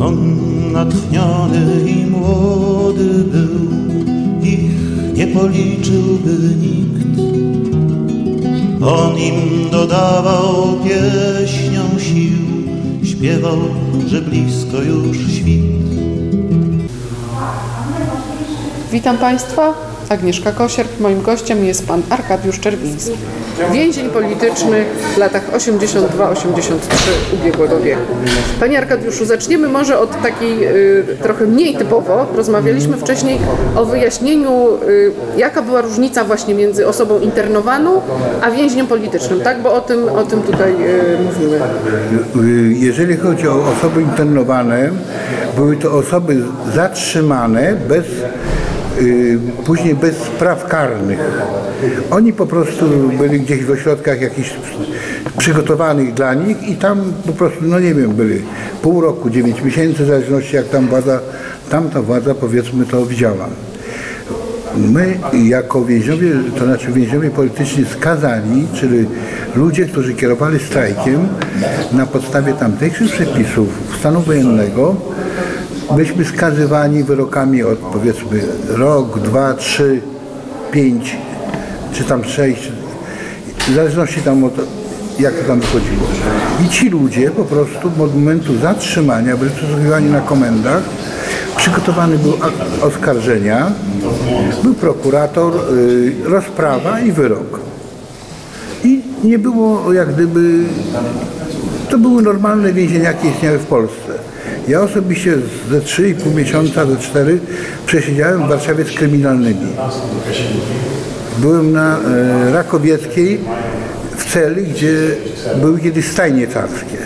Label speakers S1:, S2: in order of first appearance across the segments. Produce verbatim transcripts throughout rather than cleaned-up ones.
S1: On natchniony i młody był, ich nie policzyłby nikt. On im dodawał pieśnią sił, śpiewał, że blisko już świt.
S2: Witam Państwa, Agnieszka Kosierp. Moim gościem jest pan Arkadiusz Czerwiński, więzień polityczny w latach osiemdziesiąt dwa osiemdziesiąt trzy ubiegłego wieku. Panie Arkadiuszu, zaczniemy może od takiej y, trochę mniej typowo. Rozmawialiśmy wcześniej o wyjaśnieniu, y, jaka była różnica właśnie między osobą internowaną a więźniem politycznym, tak? Bo o tym, o tym tutaj y, mówimy.
S3: Jeżeli chodzi o osoby internowane, były to osoby zatrzymane bez Yy, później bez spraw karnych. Oni po prostu byli gdzieś w ośrodkach jakichś przygotowanych dla nich i tam po prostu, no nie wiem, byli pół roku, dziewięć miesięcy, w zależności jak tam władza, tamta władza, powiedzmy, to widziała. My jako więźniowie, to znaczy więźniowie polityczni skazani, czyli ludzie, którzy kierowali strajkiem na podstawie tamtejszych przepisów stanu wojennego, byliśmy skazywani wyrokami od, powiedzmy, rok, dwa, trzy, pięć, czy tam sześć, w zależności tam od, jak to tam wychodziło. I ci ludzie po prostu od momentu zatrzymania byli przesłuchiwani na komendach, przygotowany był akt oskarżenia, był prokurator, yy, rozprawa i wyrok. I nie było jak gdyby, to były normalne więzienia, jakie istniały w Polsce. Ja osobiście ze trzy i pół miesiąca, ze cztery przesiedziałem w Warszawie z kryminalnymi. Byłem na e, Rakowieckiej w celi, gdzie były kiedyś stajnie carskie.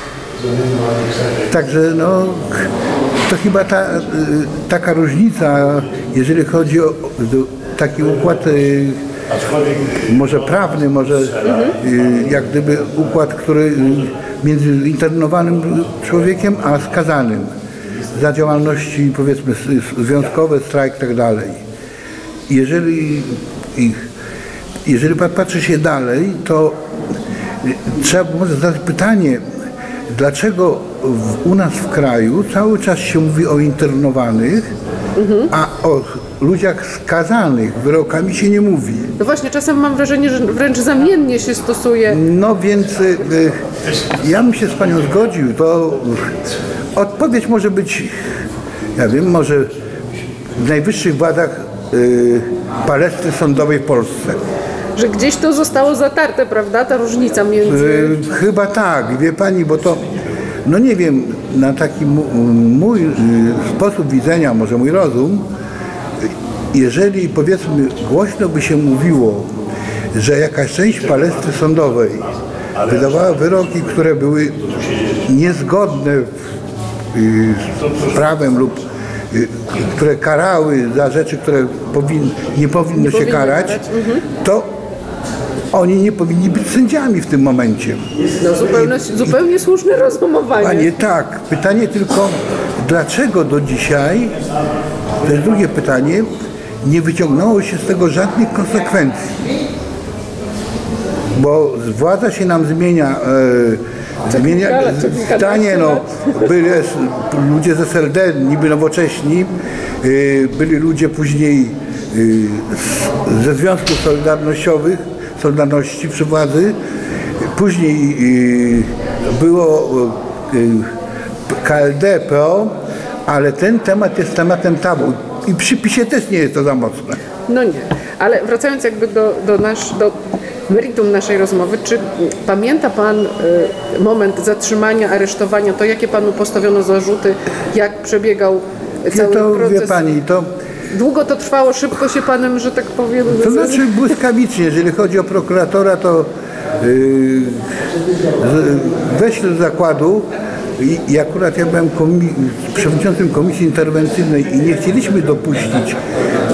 S3: Także no, to chyba ta, e, taka różnica, jeżeli chodzi o, o taki układ, e, może prawny, może e, jak gdyby układ, który między internowanym człowiekiem a skazanym za działalności, powiedzmy, związkowe, strajk i tak dalej. Jeżeli, jeżeli patrzy się dalej, to trzeba może zadać pytanie, dlaczego w, u nas w kraju cały czas się mówi o internowanych, mhm. a o ludziach skazanych wyrokami się nie mówi.
S2: No właśnie, czasem mam wrażenie, że wręcz zamiennie się stosuje.
S3: No więc y, ja bym się z panią zgodził, to odpowiedź może być, ja wiem, może w najwyższych władzach y, palestry sądowej w Polsce.
S2: Że gdzieś to zostało zatarte, prawda, ta różnica między...
S3: Y, chyba tak, wie pani, bo to, no nie wiem, na taki mój y, sposób widzenia, może mój rozum, jeżeli, powiedzmy, głośno by się mówiło, że jakaś część palestry sądowej wydawała wyroki, które były niezgodne z prawem lub które karały za rzeczy, które powin, nie powinny nie się powinny karać, karać. Mhm. to oni nie powinni być sędziami w tym momencie.
S2: No zupełnie, I, zupełnie i, słuszne rozumowanie.
S3: Panie, tak. Pytanie tylko, dlaczego do dzisiaj, to jest drugie pytanie, nie wyciągnęło się z tego żadnych konsekwencji. Bo władza się nam zmienia, e, zmienia zdanie, no, byli ludzie z S L D, niby nowocześni, e, byli ludzie później e, ze Związków Solidarnościowych, Solidarności przy władzy, później e, było e, K L D, P O, ale ten temat jest tematem tabu. I przy PiSie też nie jest to za mocne.
S2: No nie, ale wracając jakby do, do, nasz, do meritum naszej rozmowy, czy pamięta Pan y, moment zatrzymania, aresztowania, to jakie Panu postawiono zarzuty, jak przebiegał cały
S3: to,
S2: proces? Wie
S3: Pani, to...
S2: Długo to trwało, szybko się Panem, że tak powiem...
S3: To znaczy błyskawicznie, jeżeli chodzi o prokuratora, to yy, weszli do zakładu. I, I akurat ja byłem komi przewodniczącym Komisji Interwencyjnej i nie chcieliśmy dopuścić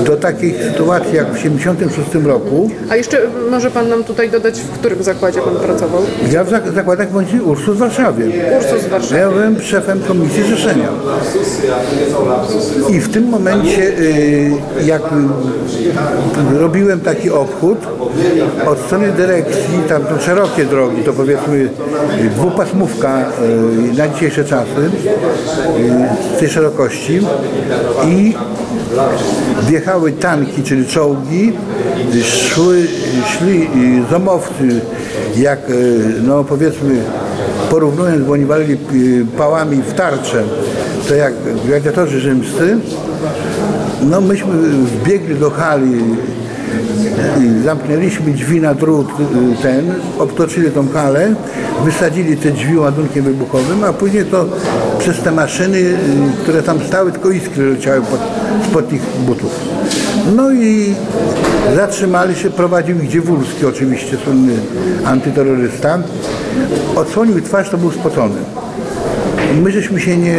S3: do takiej sytuacji jak w siedemdziesiątym szóstym roku.
S2: A jeszcze może pan nam tutaj dodać, w którym zakładzie pan pracował?
S3: Ja w zak- zakładach bądź Ursus w Warszawie.
S2: Ursus w Warszawie.
S3: Ja byłem szefem komisji zrzeszenia. I w tym momencie, y, jak y, robiłem taki obchód od strony dyrekcji, tam to szerokie drogi, to powiedzmy y, dwupasmówka y, na dzisiejsze czasy, y, tej szerokości, i wjechały tanki, czyli czołgi, szły, szli zomowcy, jak, no powiedzmy, porównując, bo oni walili pałami w tarczę, to jak gladiatorzy rzymscy. No myśmy wbiegli do hali, zamknęliśmy drzwi na drut ten, obtoczyli tą halę, wysadzili te drzwi ładunkiem wybuchowym, a później to przez te maszyny, które tam stały, tylko iskry leciały pod, spod tych butów. No i zatrzymali się, prowadził ich Dziewulski, oczywiście słynny antyterrorysta. Odsłonił twarz, to był spocony. My żeśmy się nie...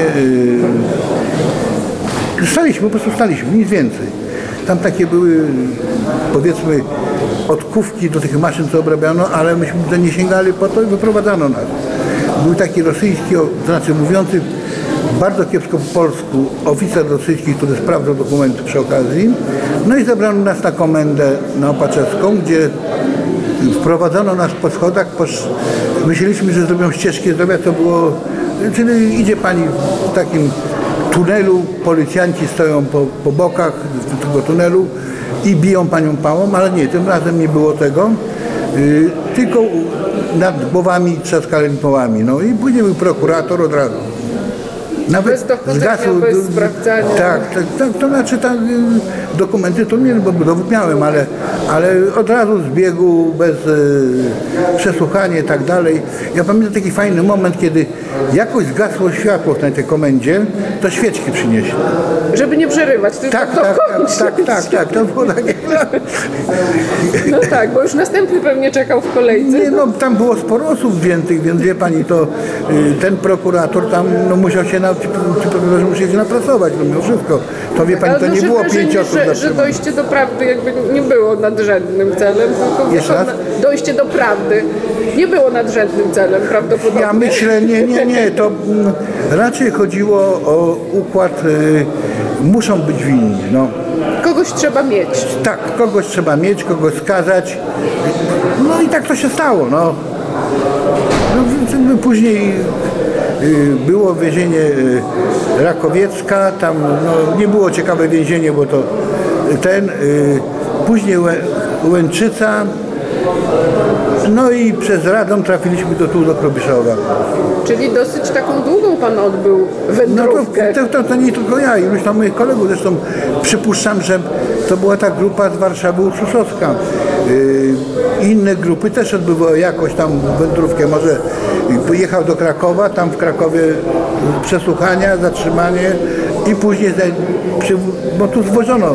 S3: Yy, staliśmy, po prostu staliśmy, nic więcej. Tam takie były, powiedzmy, odkówki do tych maszyn, co obrabiano, ale myśmy to nie sięgali po to i wyprowadzano nas. Był taki rosyjski, to znaczy mówiący bardzo kiepsko po polsku oficer rosyjski, który sprawdzał dokumenty przy okazji. No i zabrano nas na komendę na Opaczewską, gdzie wprowadzono nas po schodach. Myśleliśmy, że zrobią ścieżkę zdrowia, to było, czyli idzie pani w takim tunelu, policjanci stoją po, po bokach tego tunelu i biją panią pałą, ale nie, tym razem nie było tego, yy, tylko nad głowami trzaskali pałami. No i później był prokurator od razu. Nawet
S2: bez dochodzenia, bez sprawdzania.
S3: Tak, tak, tak, to znaczy tak, dokumenty to nie, bo dowód miałem, ale, ale od razu z biegu, bez e, przesłuchania i tak dalej. Ja pamiętam taki fajny moment, kiedy jakoś zgasło światło na tej komendzie, to świeczki przynieśli.
S2: Żeby nie przerywać, tylko
S3: tak, tak,
S2: dokończyć.
S3: Tak, tak, tak, tak, to było takie...
S2: No tak, bo już następny pewnie czekał w kolejce.
S3: Nie, no tam było sporo osób wziętych, więc wie pani, to y, ten prokurator tam no, musiał się na, ci, ci prokuratorzy musieli się napracować, no mimo wszystko. To wie pani, to nie było pięć osób.
S2: Że, że dojście do prawdy jakby nie było nadrzędnym celem, tylko
S3: Jeszcze raz?
S2: dojście do prawdy nie było nadrzędnym celem prawdopodobnie.
S3: Ja myślę, nie, nie, nie, to mm, raczej chodziło o układ, y, muszą być winni, no.
S2: Kogoś trzeba mieć.
S3: Tak, kogoś trzeba mieć, kogoś skazać. No i tak to się stało, no. No później było więzienie Rakowiecka, tam no, nie było ciekawe więzienie, bo to ten, później Łęczyca, no i przez Radom trafiliśmy do tu do Krobyszowa.
S2: Czyli dosyć taką długą pan odbył wędrówkę.
S3: No to, to, to, to nie tylko ja, iluś tam moich kolegów, zresztą przypuszczam, że to była ta grupa z Warszawy ursusowska. Yy, inne grupy też odbywały jakoś tam wędrówkę, może pojechał do Krakowa, tam w Krakowie przesłuchania, zatrzymanie i później, bo tu zwożono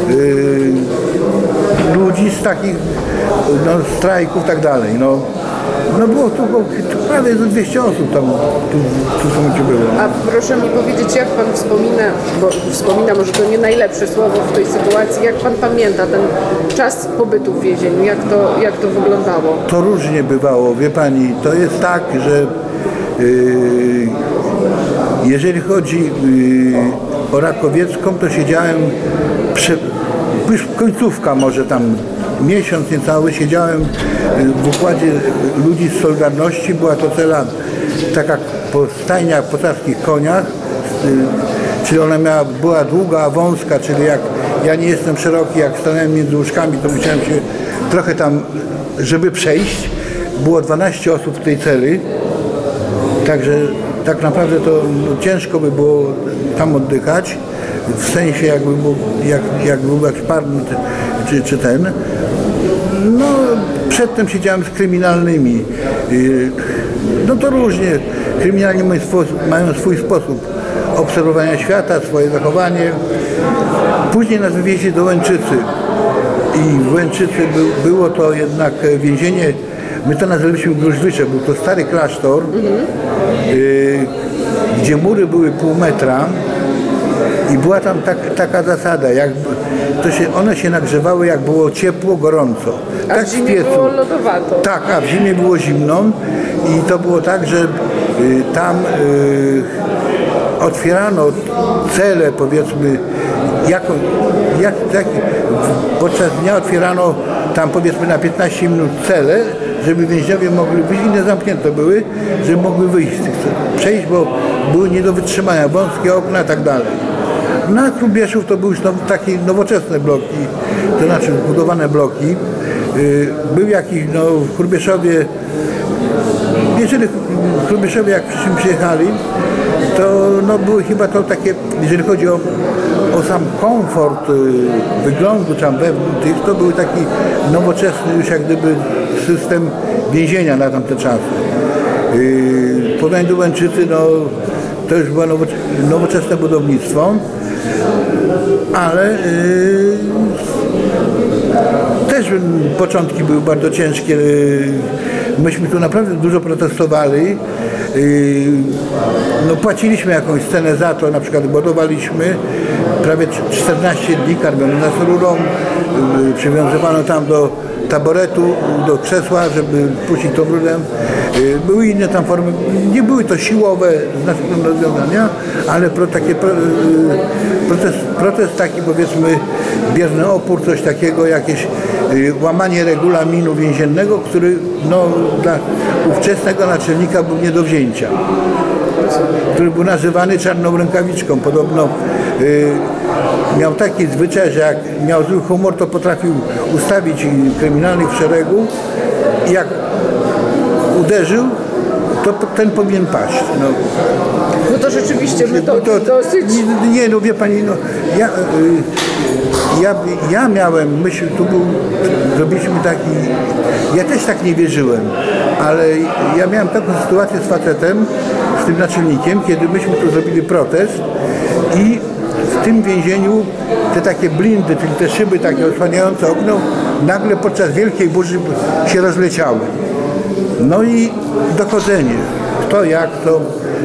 S3: yy, ludzi z takich no, strajków i tak dalej. No. No było tu prawie dwieście osób tam tu w momencie było.
S2: A proszę mi powiedzieć, jak pan wspomina, bo wspomina może to nie najlepsze słowo w tej sytuacji, jak pan pamięta ten czas pobytu w więzieniu, jak to, jak to wyglądało?
S3: To różnie bywało, wie pani, to jest tak, że yy, jeżeli chodzi yy, o Rakowiecką, to siedziałem, prze, już końcówka może tam, miesiąc niecały siedziałem w układzie ludzi z Solidarności. Była to cela taka po stajniach, po carskich koniach, czyli ona miała, była długa, wąska, czyli jak ja nie jestem szeroki, jak stanąłem między łóżkami, to musiałem się trochę tam, żeby przejść. Było dwanaście osób w tej celi, także tak naprawdę to no, ciężko by było tam oddychać, w sensie jakby był, jak, jak był jakiś parny czy, czy ten. No, przedtem siedziałem z kryminalnymi. No to różnie. Kryminalni mają swój, mają swój sposób obserwowania świata, swoje zachowanie. Później nas wywieźli do Łęczycy. I w Łęczycy był, było to jednak więzienie, my to nazwaliśmy Gruźlicze, był to stary klasztor, mhm. y, gdzie mury były pół metra I była tam tak, taka zasada, jak to się, one się nagrzewały, jak było ciepło, gorąco.
S2: A
S3: tak
S2: w zimie było lodowato.
S3: Tak, a w zimie było zimno i to było tak, że y, tam y, otwierano cele, powiedzmy, jako, jak, jak, podczas dnia otwierano tam powiedzmy na piętnaście minut cele, żeby więźniowie mogli wyjść, inne zamknięte były, żeby mogli wyjść z tych cel, przejść, bo były nie do wytrzymania, wąskie okna i tak dalej. Na Hrubieszów to były już now, takie nowoczesne bloki, to znaczy zbudowane bloki. Yy, był jakiś, no w Hrubieszowie, jeżeli w Hrubieszowie jak wszyscy przyjechali, to no, były chyba to takie, jeżeli chodzi o, o sam komfort y, wyglądu tam wewnątrz, to był taki nowoczesny już jak gdyby system więzienia na tamte czasy. Yy, Podajdu Łęczycy, no to już było nowocze nowoczesne budownictwo, ale yy, też początki były bardzo ciężkie. Myśmy tu naprawdę dużo protestowali. No, płaciliśmy jakąś cenę za to, na przykład budowaliśmy prawie czternaście dni, karmiono nas rurą, przywiązywano tam do taboretu, do krzesła, żeby puścić tą rurę. Były inne tam formy, nie były to siłowe rozwiązania, ale pro, takie pro, protest, protest taki powiedzmy bierny opór, coś takiego, jakieś łamanie regulaminu więziennego, który no, dla ówczesnego naczelnika był nie do wzięcia, który był nazywany czarną rękawiczką. Podobno y, miał taki zwyczaj, że jak miał zły humor, to potrafił ustawić kryminalnych w szeregu i jak uderzył, to ten powinien paść. No,
S2: no to rzeczywiście metody to, dosyć...
S3: Nie, nie, no wie pani, no, ja, y, ja, ja miałem, myśl, tu był, zrobiliśmy taki, ja też tak nie wierzyłem, ale ja miałem taką sytuację z facetem, z tym naczelnikiem, kiedy myśmy tu zrobili protest i w tym więzieniu te takie blindy, te szyby takie osłaniające okno, nagle podczas wielkiej burzy się rozleciały. No i dochodzenie, kto jak to.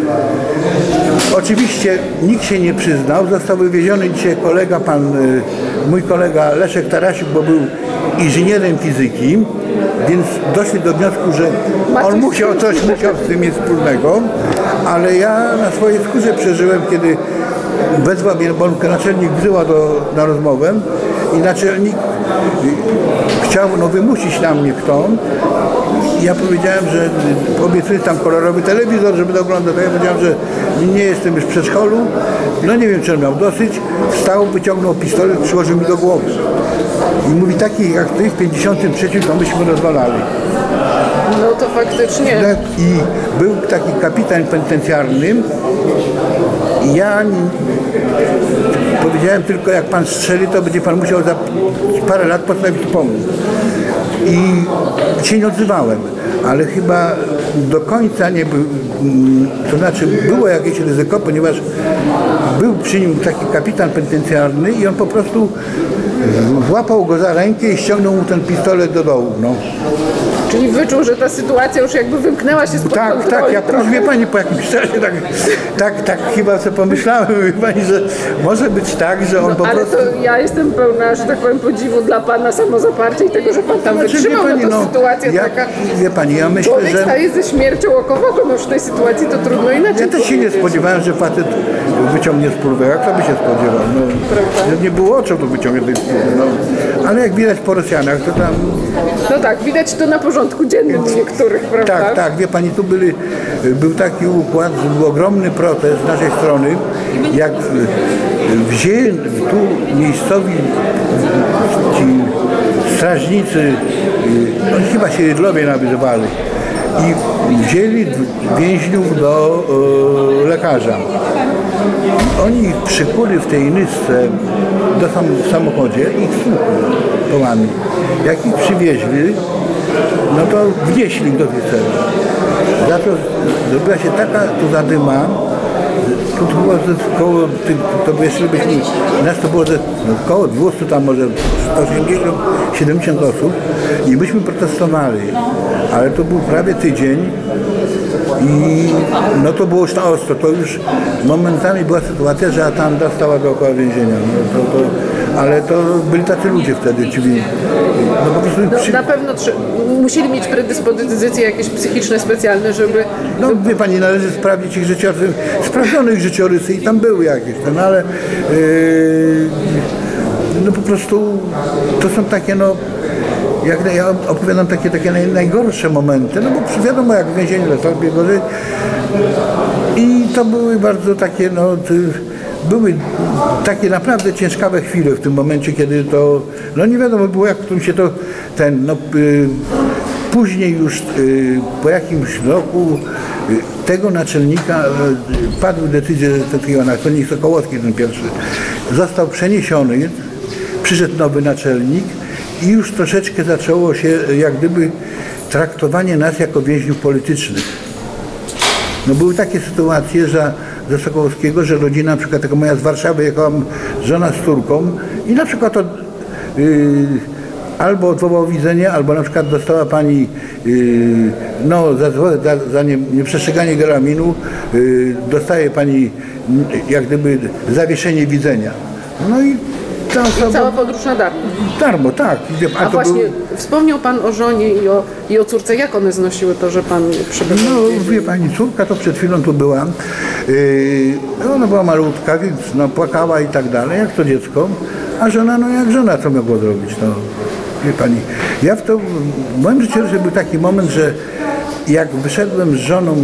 S3: Oczywiście nikt się nie przyznał, został wywieziony dzisiaj kolega, pan, mój kolega Leszek Tarasiuk, bo był inżynierem fizyki, więc doszli do wniosku, że on musiał coś musiał z tym mieć wspólnego, ale ja na swojej skórze przeżyłem, kiedy wezwał mnie, bo naczelnik wzywał do, na rozmowę i naczelnik chciał no, wymusić na mnie kto. Ja powiedziałem, że obiecuję tam kolorowy telewizor, żeby oglądać. Ja powiedziałem, że nie jestem już w przedszkolu. No nie wiem, czy on miał dosyć. Wstał, wyciągnął pistolet, przyłożył mi do głowy. I mówi, taki jak ty w pięćdziesiątym trzecim to myśmy rozwalali.
S2: No to faktycznie.
S3: I był taki kapitan penitencjarny. I ja powiedziałem tylko, jak pan strzeli, to będzie pan musiał za parę lat postawić pomnik. I się nie odzywałem, ale chyba do końca nie był, to znaczy było jakieś ryzyko, ponieważ był przy nim taki kapitan penitencjarny i on po prostu złapał go za rękę i ściągnął mu ten pistolet do dołu. No.
S2: Czyli wyczuł, że ta sytuacja już jakby wymknęła się spod
S3: tak,
S2: kontroli.
S3: Tak, ja proszę, wie pani, po jakimś czasie tak, tak, tak chyba sobie pomyślałem, wie pani, że może być tak, że on
S2: no,
S3: po
S2: ale
S3: prostu...
S2: Ale to ja jestem pełna, że tak powiem, podziwu dla pana samozaparcia i tego, że pan tam
S3: znaczy,
S2: wytrzymał,
S3: pani,
S2: no to
S3: no,
S2: sytuacja
S3: ja,
S2: taka...
S3: Wie pani, ja myślę,
S2: człowiek
S3: że...
S2: staje ze śmiercią oko w oko, no już w tej sytuacji to trudno inaczej.
S3: Ja też się nie spodziewałem, że facet wyciągnie spurwę, jak to by się spodziewał. No, nie było oczu, to wyciągnie tej spurwy, no. Ale jak widać po Rosjanach, to tam...
S2: No tak, widać to na porządku dziennym u niektórych, prawda?
S3: Tak, tak, wie pani, tu byli, był taki układ, że był ogromny protest z naszej strony, jak wzięli tu miejscowi ci strażnicy, no, chyba się Jedlowie nazywali, i wzięli więźniów do e, lekarza. Oni ich przykuli w tej nysce do sam, w samochodzie i ich słuchali kołami. Jak ich przywieźli, no to wnieśli ich do tej celi. Za to zrobiła się taka tu zadyma, tu było około, to jeszcze byśmy, nas to było około dwieście, tam może osiemdziesiąt siedemdziesiąt osób i myśmy protestowali, ale to był prawie tydzień I no to było już na ostro, to już momentami była sytuacja, że Atanda stała dookoła więzienia. No to, to, ale to byli tacy ludzie wtedy, czyli no po prostu...
S2: No,
S3: przy...
S2: na pewno musieli mieć predyspozycje jakieś psychiczne, specjalne, żeby...
S3: No wie pani, należy sprawdzić ich życiorysy, sprawdzonych życiorysy i tam były jakieś, no ale yy, no po prostu to są takie no, jak ja opowiadam takie, takie naj, najgorsze momenty, no bo wiadomo jak w więzieniu sobie gorzej i to były bardzo takie no, były takie naprawdę ciężkawe chwile w tym momencie, kiedy to, no nie wiadomo było jak którym się to ten, no yy, później już yy, po jakimś roku yy, tego naczelnika yy, padły decyzje takiego, to nie Sokołowski ten pierwszy, został przeniesiony, przyszedł nowy naczelnik i już troszeczkę zaczęło się jak gdyby traktowanie nas jako więźniów politycznych. No były takie sytuacje, że ze Sokołowskiego, że rodzina, na przykład taka moja z Warszawy, jechała żona z córką i na przykład to yy, albo odwołał widzenie, albo na przykład dostała pani yy, no, za, za, za nie, nieprzestrzeganie regulaminu, yy, dostaje pani jak gdyby zawieszenie widzenia. No i ta osoba...
S2: I cała podróż na darmo.
S3: Darmo, tak. A,
S2: A
S3: to
S2: właśnie
S3: był...
S2: wspomniał pan o żonie i o, i o córce. Jak one znosiły to, że pan przebywał?
S3: No wie pani, córka to przed chwilą tu była. Yy, ona była malutka, więc no, płakała i tak dalej, jak to dziecko. A żona, no jak żona co mogło zrobić? No, wie pani, ja w to, w moim życiu był taki moment, że jak wyszedłem z żoną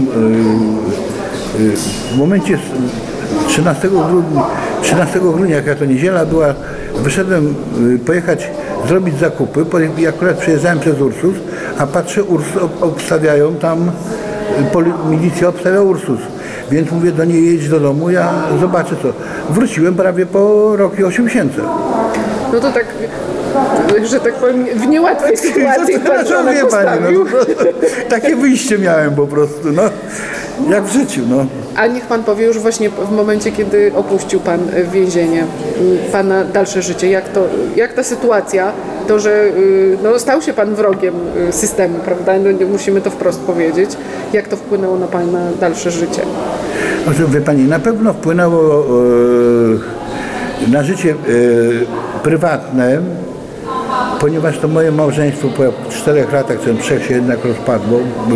S3: yy, yy, w momencie trzynastego grudnia, trzynastego grudnia, jaka to niedziela była, wyszedłem yy, pojechać zrobić zakupy, i akurat przejeżdżałem przez Ursus, a patrzę, Ursus obstawiają tam, milicja obstawia Ursus. Więc mówię do niej, jedź do domu, ja zobaczę co. Wróciłem prawie po roku i osiem miesięcy.
S2: No to tak, że tak powiem, w niełatwej sytuacji
S3: no,
S2: pan żonę
S3: wie pani, no, po prostu, takie wyjście miałem po prostu, no, jak w życiu, no.
S2: A niech pan powie już właśnie w momencie, kiedy opuścił pan więzienie, pana dalsze życie, jak, to, jak ta sytuacja, to, że no, stał się pan wrogiem systemu, prawda, no, musimy to wprost powiedzieć, jak to wpłynęło na pana dalsze życie?
S3: Znaczy, wie pani, na pewno wpłynęło e, na życie e, prywatne, ponieważ to moje małżeństwo po czterech latach, czy trzech się jednak rozpadło.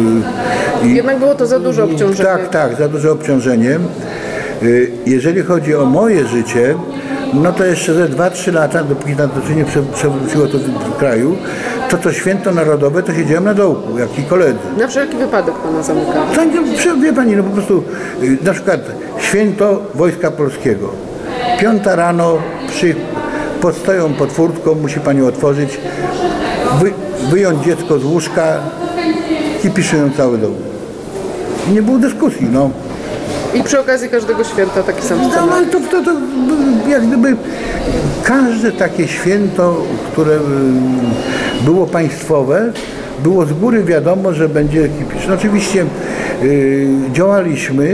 S2: I jednak było to za duże obciążenie.
S3: Tak, tak, za duże obciążenie. Jeżeli chodzi o moje życie, no to jeszcze ze dwa trzy lata, dopóki na to nie przewróciło to w kraju, to to święto narodowe, to siedziałem na dołku, jak i koledzy.
S2: Na wszelki wypadek pana zamykano.
S3: To, wie pani, no po prostu, na przykład święto Wojska Polskiego. Piąta rano przy Podstoją pod furtką, musi pani otworzyć, wy, wyjąć dziecko z łóżka i piszują cały dom. Nie było dyskusji, no.
S2: I przy okazji każdego święta taki sam scenariusz.
S3: No ale to, to, to jak gdyby każde takie święto, które było państwowe, było z góry wiadomo, że będzie kipisz. No, oczywiście yy, działaliśmy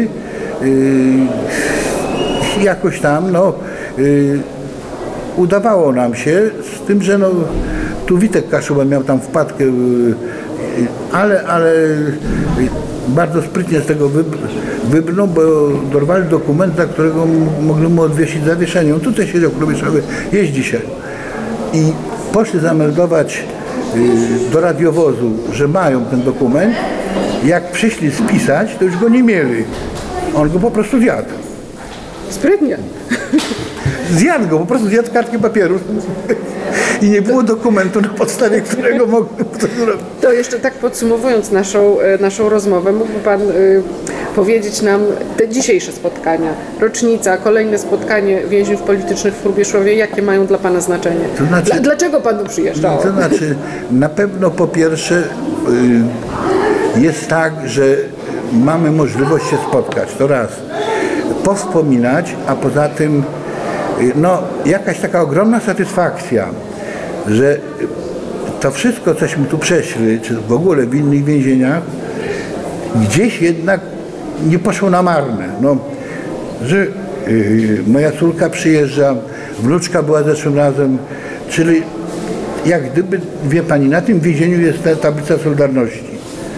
S3: yy, jakoś tam, no yy, udawało nam się, z tym, że no, tu Witek Kaszuba miał tam wpadkę, ale, ale bardzo sprytnie z tego wybrnął, bo dorwali dokument, za którego mogli mu odwiesić zawieszenie. On tutaj siedział w klubie szkoły, jest dzisiaj. I poszli zameldować do radiowozu, że mają ten dokument. Jak przyszli spisać, to już go nie mieli. On go po prostu zjadł.
S2: Sprytnie.
S3: Zjadł go, po prostu zjadł kartkę papieru i nie było dokumentu, na podstawie którego mógłby to zrobić.
S2: To jeszcze tak podsumowując naszą, naszą rozmowę, mógłby pan y, powiedzieć nam te dzisiejsze spotkania, rocznica, kolejne spotkanie więźniów politycznych w Hrubieszowie, jakie mają dla pana znaczenie?
S3: To znaczy,
S2: Dla, dlaczego pan tu przyjeżdżał?
S3: To znaczy, na pewno po pierwsze y, jest tak, że mamy możliwość się spotkać, to raz, powspominać, a poza tym no, jakaś taka ogromna satysfakcja, że to wszystko, cośmy tu przeszli, czy w ogóle w innych więzieniach, gdzieś jednak nie poszło na marne. No, że yy, moja córka przyjeżdża, wnuczka była zeszłym razem, czyli jak gdyby, wie pani, na tym więzieniu jest ta tablica Solidarności.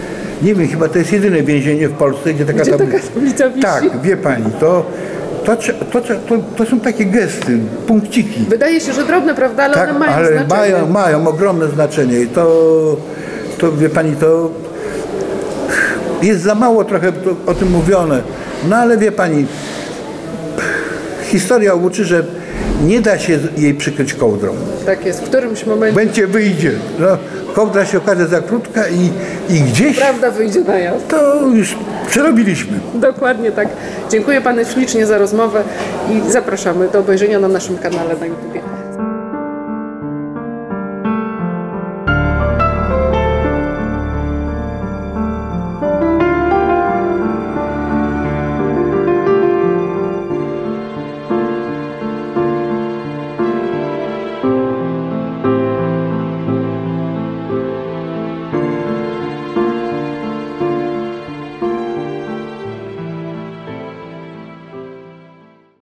S3: Nie wiem, chyba to jest jedyne więzienie w Polsce, gdzie taka
S2: Gdzie
S3: tablica...
S2: taka tablica wisi?
S3: Tak, wie pani, to, to, to, to, to, to są takie gesty, punkciki.
S2: Wydaje się, że drobne, prawda, ale
S3: Tak,
S2: one mają
S3: ale
S2: znaczenie.
S3: mają, mają ogromne znaczenie i to, to wie pani, to jest za mało trochę to, o tym mówione. No ale wie pani, historia uczy, że nie da się jej przykryć kołdrą.
S2: Tak jest, w którymś momencie
S3: Będzie wyjdzie. No, kołdra się okaże za krótka i, i gdzieś
S2: prawda wyjdzie na jaw.
S3: to już przerobiliśmy.
S2: Dokładnie tak. Dziękuję panu ślicznie za rozmowę i zapraszamy do obejrzenia na naszym kanale na YouTubie.